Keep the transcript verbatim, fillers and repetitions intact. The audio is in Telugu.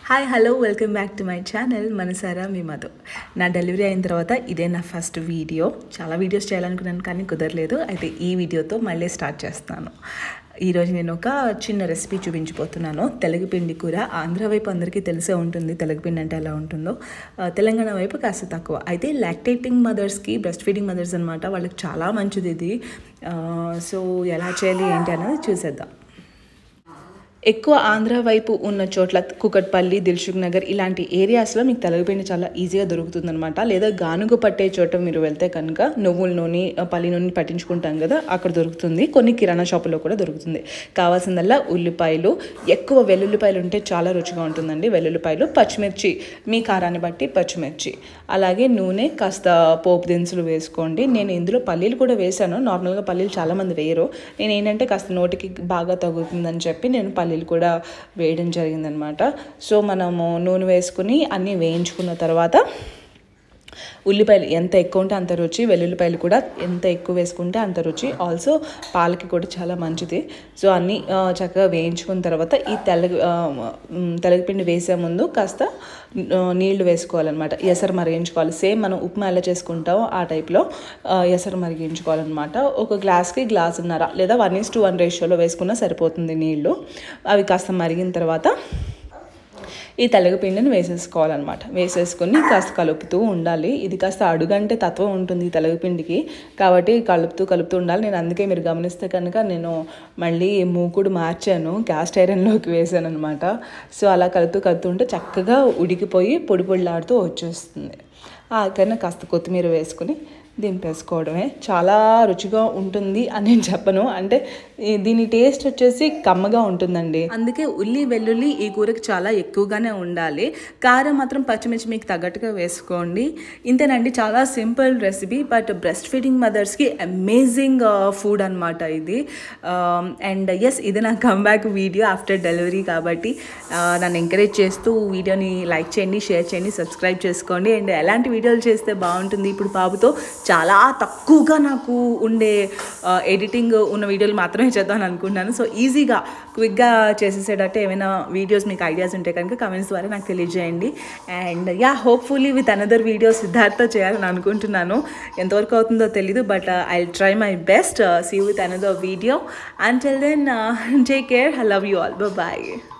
Hi hello welcome back to my channel మనసారా మీ మధు. నా డెలివరీ అయిన తర్వాత ఇదే నా ఫస్ట్ వీడియో. చాలా వీడియోస్ చేయాలనుకున్నాను కానీ కుదరలేదు. అయితే ఈ వీడియోతో మళ్ళీ స్టార్ట్ చేస్తాను. ఈరోజు నేను ఒక చిన్న రెసిపీ చూపించబోతున్నాను. తెలగపిండి కూర. ఆంధ్ర వైపు అందరికీ తెలిసే ఉంటుంది తెలగపిండి అంటే ఎలా ఉంటుందో. తెలంగాణ వైపు కాస్త తక్కువ. అయితే లాక్టేటింగ్ మదర్స్కి, బ్రెస్ట్ ఫీడింగ్ మదర్స్ అనమాట, వాళ్ళకి చాలా మంచిది ఇది. సో ఎలా చేయాలి ఏంటి అనేది చూసేద్దాం. ఎక్కువ ఆంధ్ర వైపు ఉన్న చోట్ల కూకట్పల్లి, దిల్సుఖ్ నగర్ ఇలాంటి ఏరియాస్లో మీకు తెలగపిండి చాలా ఈజీగా దొరుకుతుందనమాట. లేదా గానుగ పట్టే చోట మీరు వెళ్తే కనుక నువ్వుల నూనె, పల్లి నూనె పట్టించుకుంటాం కదా, అక్కడ దొరుకుతుంది. కొన్ని కిరాణా షాపుల్లో కూడా దొరుకుతుంది. కావాల్సిందల్లా ఉల్లిపాయలు, ఎక్కువ వెల్లుల్లిపాయలు ఉంటే చాలా రుచిగా ఉంటుందండి. వెల్లుల్లిపాయలు, పచ్చిమిర్చి మీ కారాన్ని బట్టి పచ్చిమిర్చి, అలాగే నూనె, కాస్త పోపు దినుసులు వేసుకోండి. నేను ఇందులో పల్లీలు కూడా వేసాను. నార్మల్గా పల్లీలు చాలామంది వేయరు. నేను ఏంటంటే కాస్త నోటికి బాగా తగులుతుందని చెప్పి నేను పల్లీలు కూడా వేయడం జరిగిందనమాట. సో మనము నూనె వేసుకుని అన్నీ వేయించుకున్న తర్వాత ఉల్లిపాయలు ఎంత ఎక్కువ ఉంటే అంత రుచి, వెల్లుల్లిపాయలు కూడా ఎంత ఎక్కువ వేసుకుంటే అంత రుచి. ఆల్సో పాలకి కూడా చాలా మంచిది. సో అన్నీ చక్కగా వేయించుకున్న తర్వాత ఈ తెలగ తెలగపిండి వేసే ముందు కాస్త నీళ్లు వేసుకోవాలన్నమాట. ఎసరు మరిగించుకోవాలి. సేమ్ మనం ఉప్మా ఎలా చేసుకుంటామో ఆ టైప్లో ఎసరు మరిగించుకోవాలన్నమాట. ఒక గ్లాస్కి గ్లాసున్నర లేదా వన్ ఈస్ టు వన్ రేషియోలో వేసుకున్నా సరిపోతుంది నీళ్లు. అవి కాస్త మరిగిన తర్వాత ఈ తెలగపిండిని వేసేసుకోవాలన్నమాట. వేసేసుకొని కాస్త కలుపుతూ ఉండాలి. ఇది కాస్త అడుగంటే తత్వం ఉంటుంది ఈ తెలగపిండికి, కాబట్టి కలుపుతూ కలుపుతూ ఉండాలి. నేను అందుకే మీరు గమనిస్తే కనుక నేను మళ్ళీ మూకుడు మార్చాను, క్యాస్ట్ ఐరన్లోకి వేసాను అనమాట. సో అలా కలుపుతూ కలుపుతూ ఉంటే చక్కగా ఉడికిపోయి పొడి పొడిలాడుతూ వచ్చేస్తుంది. ఆఖరిన కాస్త కొత్తిమీర వేసుకొని దింపేసుకోవడమే. చాలా రుచిగా ఉంటుంది అని నేను చెప్పను, అంటే దీని టేస్ట్ వచ్చేసి కమ్మగా ఉంటుందండి. అందుకే ఉల్లి వెల్లుల్లి ఈ కూరకి చాలా ఎక్కువగానే ఉండాలి. కారం మాత్రం పచ్చిమిర్చి మీకు తగ్గట్టుగా వేసుకోండి. ఇంతేనండి, చాలా simple recipe, but breast feeding మదర్స్కి అమేజింగ్ ఫుడ్ అనమాట ఇది. అండ్ ఎస్, ఇది నా కమ్బ్యాక్ వీడియో ఆఫ్టర్ డెలివరీ కాబట్టి నన్ను ఎంకరేజ్ చేస్తూ వీడియోని లైక్ చేయండి, షేర్ చేయండి, సబ్స్క్రైబ్ చేసుకోండి. అండ్ ఎలాంటి వీడియోలు చేస్తే బాగుంటుంది, ఇప్పుడు బాబుతో చాలా తక్కువగా నాకు ఉండే ఎడిటింగ్ ఉన్న వీడియోలు మాత్రమే చేద్దామని అనుకుంటున్నాను. సో ఈజీగా క్విక్గా చేసేసేటట్టు ఏమైనా వీడియోస్ మీకు ఐడియాస్ ఉంటే కనుక కమెంట్స్ ద్వారా నాకు తెలియజేయండి. And ya, hopefully with another video Siddhartha చేయాలని అనుకుంటున్నాను. ఎంతవరకు అవుతుందో తెలీదు, but I will try my best. See you with another video. Until then take care. I love you all. Bye.